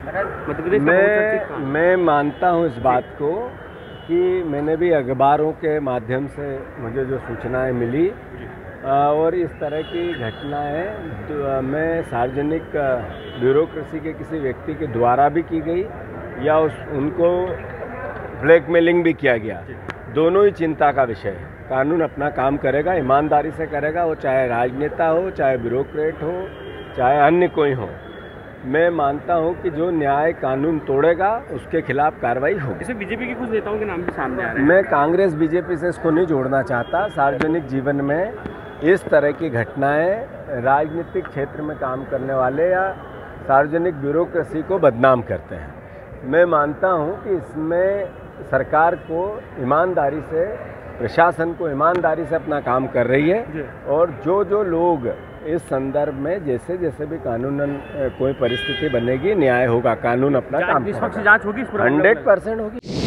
मैं मानता हूं इस बात को कि मैंने भी अखबारों के माध्यम से मुझे जो सूचनाएं मिली और इस तरह की घटनाएं मैं सार्वजनिक ब्यूरोक्रेसी के किसी व्यक्ति के द्वारा भी की गई या उनको ब्लैकमेलिंग भी किया गया, दोनों ही चिंता का विषय है। कानून अपना काम करेगा, ईमानदारी से करेगा, वो चाहे राजनेता हो, चाहे ब्यूरोक्रेट हो, चाहे अन्य कोई हो। मैं मानता हूं कि जो न्याय कानून तोड़ेगा उसके खिलाफ कार्रवाई होगी। इसमें बीजेपी के कुछ नेताओं के नाम भी सामने आ रहे हैं। मैं कांग्रेस बीजेपी से इसको नहीं जोड़ना चाहता। सार्वजनिक जीवन में इस तरह की घटनाएं राजनीतिक क्षेत्र में काम करने वाले या सार्वजनिक ब्यूरोक्रेसी को बदनाम करते हैं। मैं मानता हूं कि इसमें सरकार को ईमानदारी से, प्रशासन को ईमानदारी से अपना काम कर रही है और जो लोग इस संदर्भ में जैसे जैसे भी कानूनन कोई परिस्थिति बनेगी, न्याय होगा, कानून अपना काम करेगा। जांच होगी, 100% होगी।